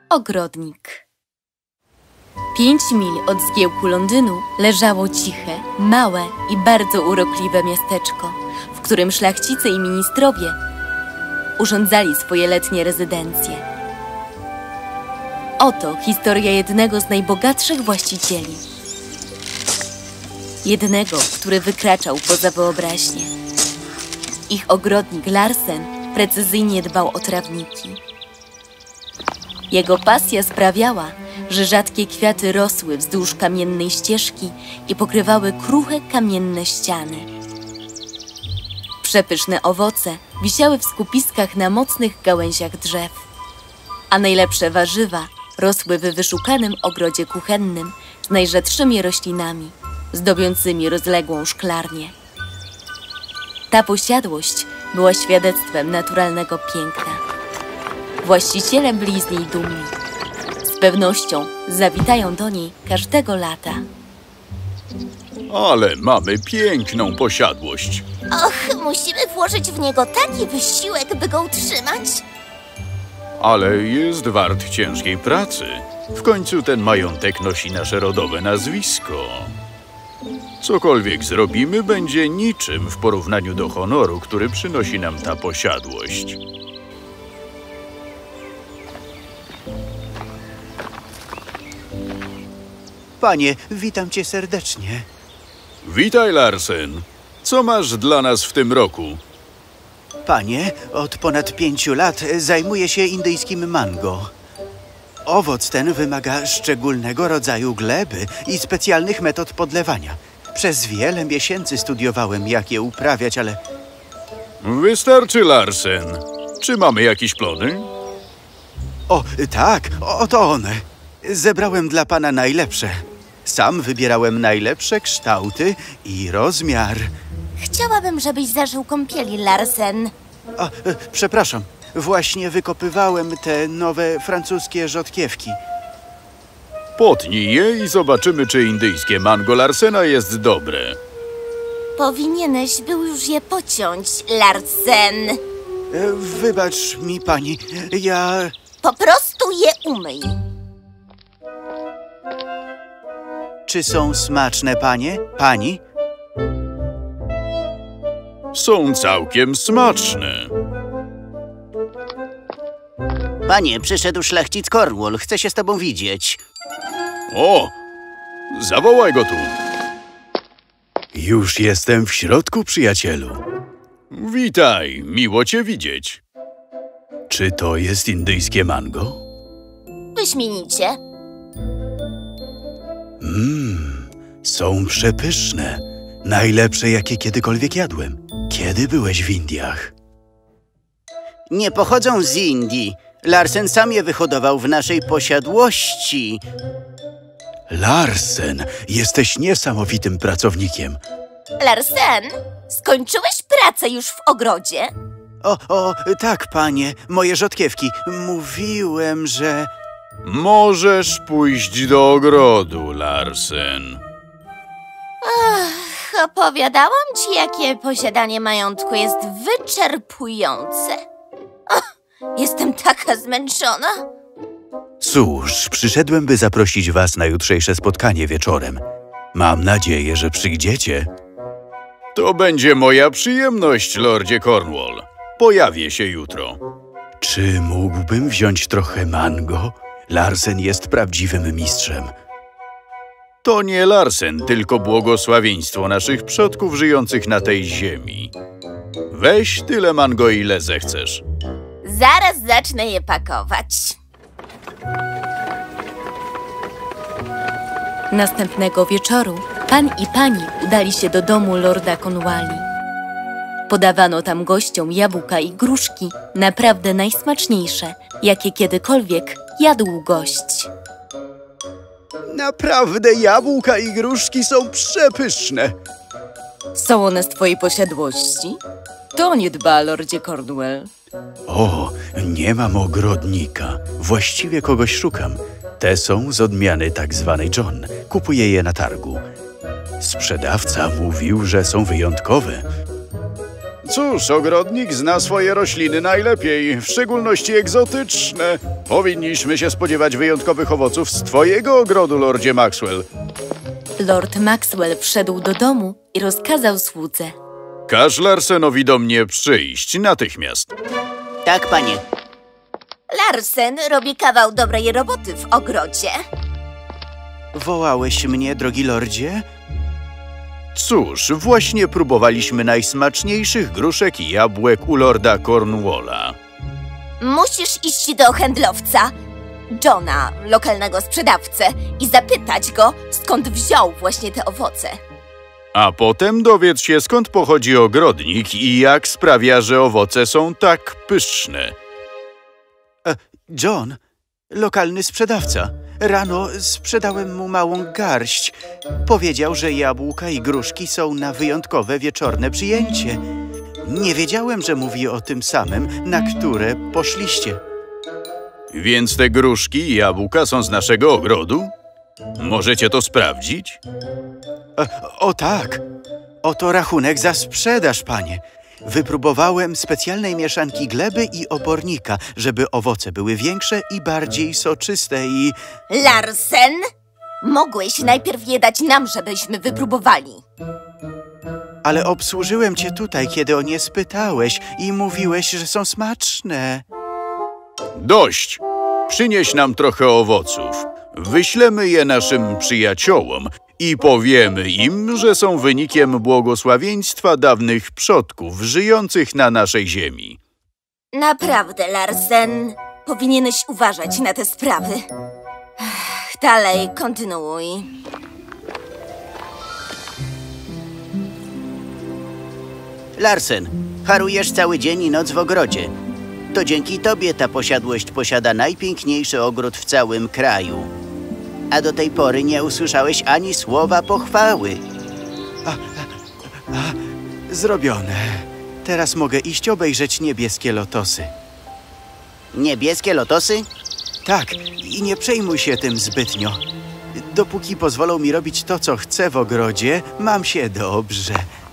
Ogrodnik. 5 mil od zgiełku Londynu leżało ciche, małe i bardzo urokliwe miasteczko, w którym szlachcice i ministrowie urządzali swoje letnie rezydencje. Oto historia jednego z najbogatszych właścicieli. Jednego, który wykraczał poza wyobraźnię. Ich ogrodnik Larsen precyzyjnie dbał o trawniki. Jego pasja sprawiała, że rzadkie kwiaty rosły wzdłuż kamiennej ścieżki i pokrywały kruche kamienne ściany. Przepyszne owoce wisiały w skupiskach na mocnych gałęziach drzew, a najlepsze warzywa rosły w wyszukanym ogrodzie kuchennym z najrzadszymi roślinami, zdobiącymi rozległą szklarnię. Ta posiadłość była świadectwem naturalnego piękna. Właściciele byli z niej dumni. Z pewnością zawitają do niej każdego lata. Ale mamy piękną posiadłość. Och, musimy włożyć w niego taki wysiłek, by go utrzymać. Ale jest wart ciężkiej pracy. W końcu ten majątek nosi nasze rodowe nazwisko. Cokolwiek zrobimy, będzie niczym w porównaniu do honoru, który przynosi nam ta posiadłość. Panie, witam cię serdecznie. Witaj, Larsen. Co masz dla nas w tym roku? Panie, od ponad 5 lat zajmuję się indyjskim mango. Owoc ten wymaga szczególnego rodzaju gleby i specjalnych metod podlewania. Przez wiele miesięcy studiowałem, jak je uprawiać, ale... Wystarczy, Larsen. Czy mamy jakieś plony? O, tak, oto one. Zebrałem dla pana najlepsze. Sam wybierałem najlepsze kształty i rozmiar. Chciałabym, żebyś zażył kąpieli, Larsen. Przepraszam. Właśnie wykopywałem te nowe francuskie rzodkiewki. Potnij je i zobaczymy, czy indyjskie mango Larsena jest dobre. Powinieneś był już je pociąć, Larsen. Wybacz mi, pani, ja... Po prostu je umyj. Czy są smaczne, panie? Pani? Są całkiem smaczne. Panie, przyszedł szlachcic Cornwall. Chce się z tobą widzieć. O! Zawołaj go tu. Już jestem w środku, przyjacielu. Witaj, miło cię widzieć. Czy to jest indyjskie mango? Wyśmienicie. Są przepyszne. Najlepsze, jakie kiedykolwiek jadłem. Kiedy byłeś w Indiach? Nie pochodzą z Indii. Larsen sam je wyhodował w naszej posiadłości. Larsen, jesteś niesamowitym pracownikiem. Larsen, skończyłeś pracę już w ogrodzie? Tak, panie, moje rzodkiewki. Mówiłem, że... Możesz pójść do ogrodu, Larsen. Opowiadałam ci, jakie posiadanie majątku jest wyczerpujące. Jestem taka zmęczona. Cóż, przyszedłem, by zaprosić was na jutrzejsze spotkanie wieczorem. Mam nadzieję, że przyjdziecie. To będzie moja przyjemność, lordzie Cornwall. Pojawię się jutro. Czy mógłbym wziąć trochę mango? Larsen jest prawdziwym mistrzem. To nie Larsen, tylko błogosławieństwo naszych przodków żyjących na tej ziemi. Weź tyle mango, ile zechcesz. Zaraz zacznę je pakować. Następnego wieczoru pan i pani udali się do domu lorda Cornwalli. Podawano tam gościom jabłka i gruszki, naprawdę najsmaczniejsze, jakie kiedykolwiek jadł gość. Naprawdę jabłka i gruszki są przepyszne. Są one z twojej posiadłości? To nie dba, lordzie Cornwall. O, nie mam ogrodnika. Właściwie kogoś szukam. Te są z odmiany tak zwanej John. Kupuję je na targu. Sprzedawca mówił, że są wyjątkowe. Cóż, ogrodnik zna swoje rośliny najlepiej, w szczególności egzotyczne. Powinniśmy się spodziewać wyjątkowych owoców z twojego ogrodu, Lordzie Maxwell. Lord Maxwell wszedł do domu i rozkazał słudze. Każ Larsenowi do mnie przyjść natychmiast. Tak, panie. Larsen robi kawał dobrej roboty w ogrodzie. Wołałeś mnie, drogi lordzie? Cóż, właśnie próbowaliśmy najsmaczniejszych gruszek i jabłek u Lorda Cornwalla. Musisz iść do handlowca, Johna, lokalnego sprzedawcę, i zapytać go, skąd wziął właśnie te owoce. A potem dowiedz się, skąd pochodzi ogrodnik i jak sprawia, że owoce są tak pyszne. John, lokalny sprzedawca. Rano sprzedałem mu małą garść. Powiedział, że jabłka i gruszki są na wyjątkowe wieczorne przyjęcie. Nie wiedziałem, że mówi o tym samym, na które poszliście. Więc te gruszki i jabłka są z naszego ogrodu? Możecie to sprawdzić? O tak, oto rachunek za sprzedaż, panie. Wypróbowałem specjalnej mieszanki gleby i obornika, żeby owoce były większe i bardziej soczyste i... Larsen, mogłeś najpierw je dać nam, żebyśmy wypróbowali. Ale obsłużyłem cię tutaj, kiedy o nie spytałeś i mówiłeś, że są smaczne. Dość! Przynieś nam trochę owoców. Wyślemy je naszym przyjaciołom i powiemy im, że są wynikiem błogosławieństwa dawnych przodków żyjących na naszej ziemi. Naprawdę, Larsen, powinieneś uważać na te sprawy. Dalej, kontynuuj. Larsen, harujesz cały dzień i noc w ogrodzie. To dzięki tobie ta posiadłość posiada najpiękniejszy ogród w całym kraju. A do tej pory nie usłyszałeś ani słowa pochwały. Zrobione. Teraz mogę iść obejrzeć niebieskie lotosy. Niebieskie lotosy? Tak, i nie przejmuj się tym zbytnio. Dopóki pozwolą mi robić to, co chcę w ogrodzie, mam się dobrze.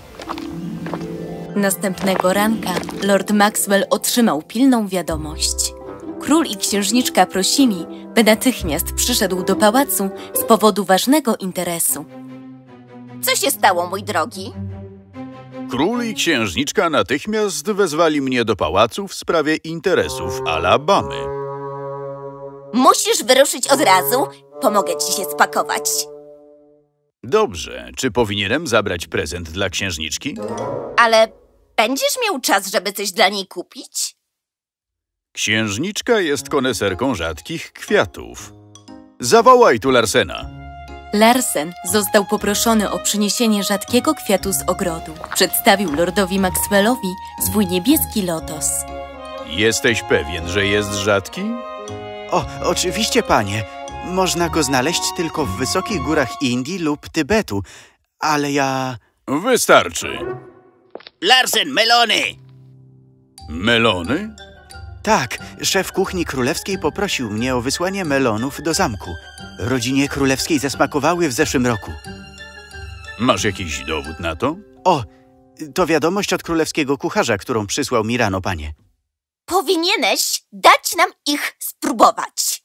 Następnego ranka Lord Maxwell otrzymał pilną wiadomość. Król i księżniczka prosili, by natychmiast przyszedł do pałacu z powodu ważnego interesu. Co się stało, mój drogi? Król i księżniczka natychmiast wezwali mnie do pałacu w sprawie interesów Alabamy. Musisz wyruszyć od razu. Pomogę ci się spakować. Dobrze, czy powinienem zabrać prezent dla księżniczki? Ale będziesz miał czas, żeby coś dla niej kupić? Księżniczka jest koneserką rzadkich kwiatów. Zawołaj tu Larsena. Larsen został poproszony o przyniesienie rzadkiego kwiatu z ogrodu. Przedstawił lordowi Maxwellowi swój niebieski lotos. Jesteś pewien, że jest rzadki? O, oczywiście, panie. Można go znaleźć tylko w wysokich górach Indii lub Tybetu, ale ja... Wystarczy. Larsen, melony! Melony? Tak, szef kuchni królewskiej poprosił mnie o wysłanie melonów do zamku. Rodzinie królewskiej zasmakowały w zeszłym roku. Masz jakiś dowód na to? O, to wiadomość od królewskiego kucharza, którą przysłał mi rano, panie. Powinieneś dać nam ich spróbować.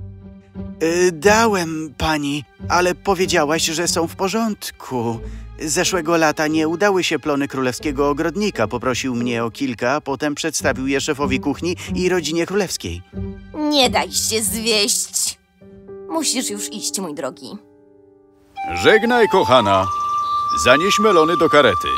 Dałem pani, ale powiedziałaś, że są w porządku. Zeszłego lata nie udały się plony królewskiego ogrodnika. Poprosił mnie o kilka, a potem przedstawił je szefowi kuchni i rodzinie królewskiej. Nie daj się zwieść. Musisz już iść, mój drogi. Żegnaj, kochana. Zanieś melony do karety.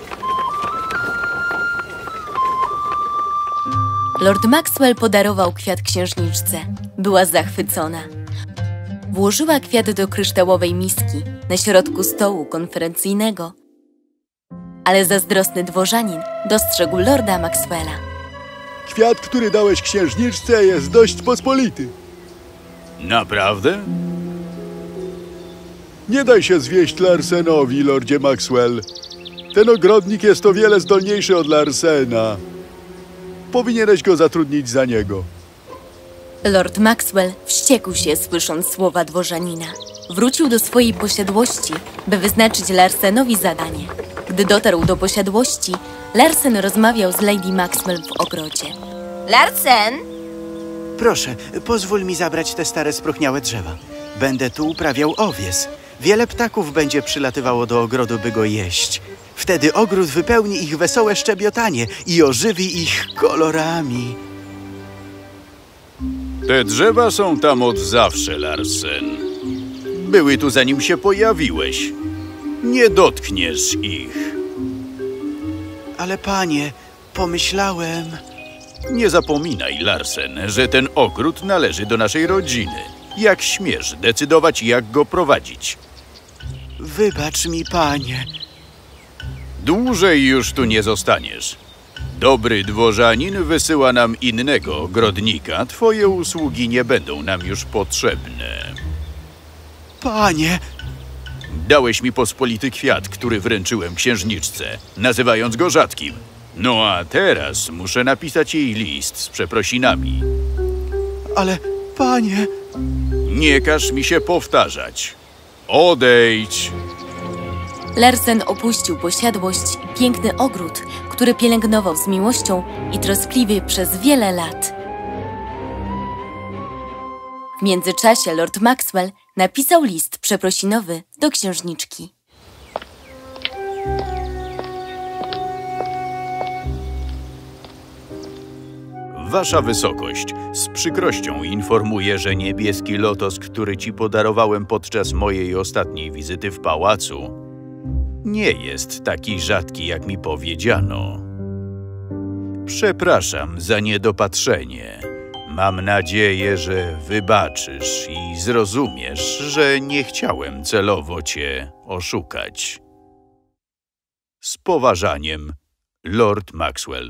Lord Maxwell podarował kwiat księżniczce. Była zachwycona. Włożyła kwiat do kryształowej miski na środku stołu konferencyjnego. Ale zazdrosny dworzanin dostrzegł lorda Maxwella. Kwiat, który dałeś księżniczce, jest dość pospolity. Naprawdę? Nie daj się zwieść Larsenowi, lordzie Maxwell. Ten ogrodnik jest o wiele zdolniejszy od Larsena. Powinieneś go zatrudnić za niego. Lord Maxwell wściekł się, słysząc słowa dworzanina. Wrócił do swojej posiadłości, by wyznaczyć Larsenowi zadanie. Gdy dotarł do posiadłości, Larsen rozmawiał z Lady Maxwell w ogrodzie. Larsen? Proszę, pozwól mi zabrać te stare, spróchniałe drzewa. Będę tu uprawiał owies. Wiele ptaków będzie przylatywało do ogrodu, by go jeść. Wtedy ogród wypełni ich wesołe szczebiotanie i ożywi ich kolorami. Te drzewa są tam od zawsze, Larsen. Były tu, zanim się pojawiłeś. Nie dotkniesz ich. Ale panie, pomyślałem... Nie zapominaj, Larsen, że ten ogród należy do naszej rodziny. Jak śmiesz decydować, jak go prowadzić? Wybacz mi, panie. Dłużej już tu nie zostaniesz. Dobry dworzanin wysyła nam innego ogrodnika. Twoje usługi nie będą nam już potrzebne. Panie... Dałeś mi pospolity kwiat, który wręczyłem księżniczce, nazywając go rzadkim. No a teraz muszę napisać jej list z przeprosinami. Ale, panie... Nie każ mi się powtarzać. Odejdź! Larsen opuścił posiadłość i piękny ogród, który pielęgnował z miłością i troskliwie przez wiele lat. W międzyczasie Lord Maxwell napisał list przeprosinowy do księżniczki. Wasza wysokość, z przykrością informuję, że niebieski lotos, który ci podarowałem podczas mojej ostatniej wizyty w pałacu, nie jest taki rzadki, jak mi powiedziano. Przepraszam za niedopatrzenie. Mam nadzieję, że wybaczysz i zrozumiesz, że nie chciałem celowo cię oszukać. Z poważaniem, Lord Maxwell.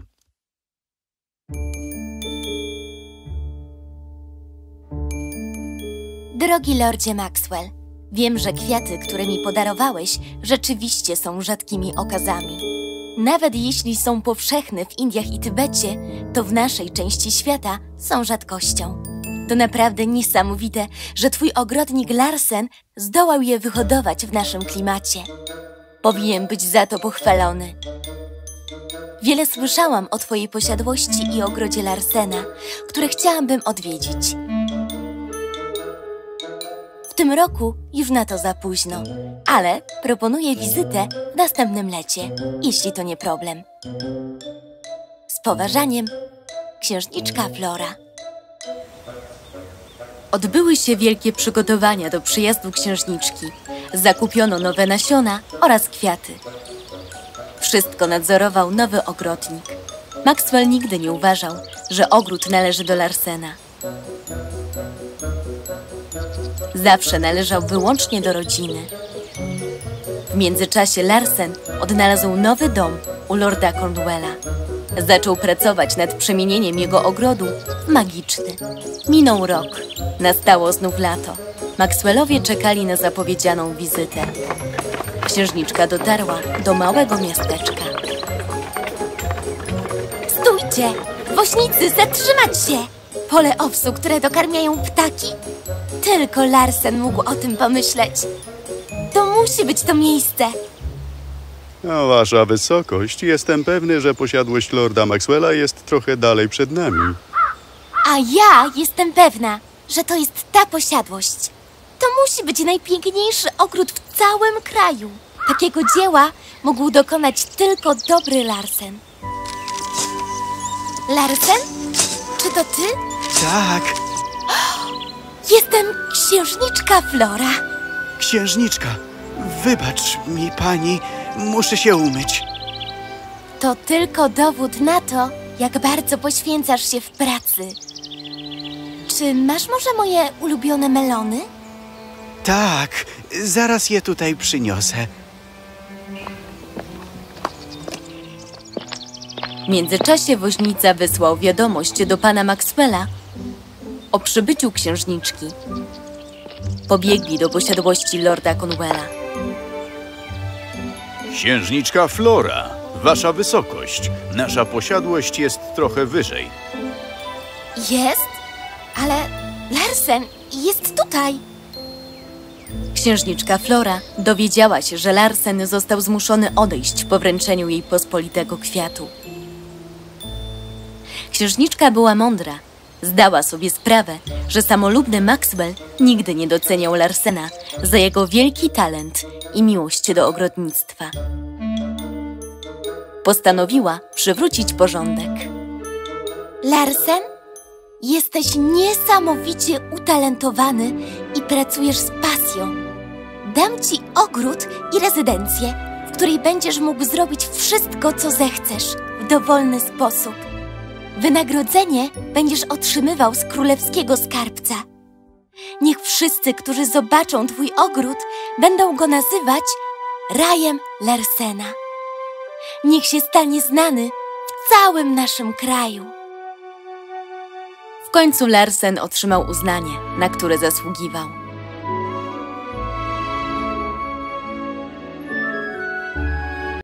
Drogi Lordzie Maxwell, wiem, że kwiaty, które mi podarowałeś, rzeczywiście są rzadkimi okazami. Nawet jeśli są powszechne w Indiach i Tybecie, to w naszej części świata są rzadkością. To naprawdę niesamowite, że twój ogrodnik Larsen zdołał je wyhodować w naszym klimacie. Powinien być za to pochwalony. Wiele słyszałam o twojej posiadłości i ogrodzie Larsena, które chciałabym odwiedzić. W tym roku już na to za późno, ale proponuję wizytę w następnym lecie, jeśli to nie problem. Z poważaniem, księżniczka Flora. Odbyły się wielkie przygotowania do przyjazdu księżniczki. Zakupiono nowe nasiona oraz kwiaty. Wszystko nadzorował nowy ogrodnik. Maxwell nigdy nie uważał, że ogród należy do Larsena. Zawsze należał wyłącznie do rodziny. W międzyczasie Larsen odnalazł nowy dom u lorda Cornwalla. Zaczął pracować nad przemienieniem jego ogrodu w magiczny. Minął rok. Nastało znów lato. Maxwellowie czekali na zapowiedzianą wizytę. Księżniczka dotarła do małego miasteczka. Stójcie! Woźnicy, zatrzymać się! Pole owsu, które dokarmiają ptaki? Tylko Larsen mógł o tym pomyśleć. To musi być to miejsce. No, wasza wysokość, jestem pewny, że posiadłość lorda Maxwella jest trochę dalej przed nami. A ja jestem pewna, że to jest ta posiadłość. To musi być najpiękniejszy ogród w całym kraju. Takiego dzieła mógł dokonać tylko dobry Larsen. Larsen? Czy to ty? Tak, Jestem księżniczka Flora. księżniczka, wybacz mi pani, muszę się umyć. To tylko dowód na to, jak bardzo poświęcasz się w pracy. Czy masz może moje ulubione melony? Tak, zaraz je tutaj przyniosę. W międzyczasie woźnica wysłał wiadomość do pana Maxwella o przybyciu księżniczki. Pobiegli do posiadłości lorda Cornwalla. Księżniczka Flora, wasza wysokość, nasza posiadłość jest trochę wyżej. Jest? Ale Larsen jest tutaj. Księżniczka Flora dowiedziała się, że Larsen został zmuszony odejść po wręczeniu jej pospolitego kwiatu. Księżniczka była mądra. Zdała sobie sprawę, że samolubny Maxwell nigdy nie doceniał Larsena za jego wielki talent i miłość do ogrodnictwa. Postanowiła przywrócić porządek. Larsen, jesteś niesamowicie utalentowany i pracujesz z pasją. Dam ci ogród i rezydencję, w której będziesz mógł zrobić wszystko, co zechcesz, w dowolny sposób. Wynagrodzenie będziesz otrzymywał z królewskiego skarbca. Niech wszyscy, którzy zobaczą twój ogród, będą go nazywać rajem Larsena. Niech się stanie znany w całym naszym kraju. W końcu Larsen otrzymał uznanie, na które zasługiwał.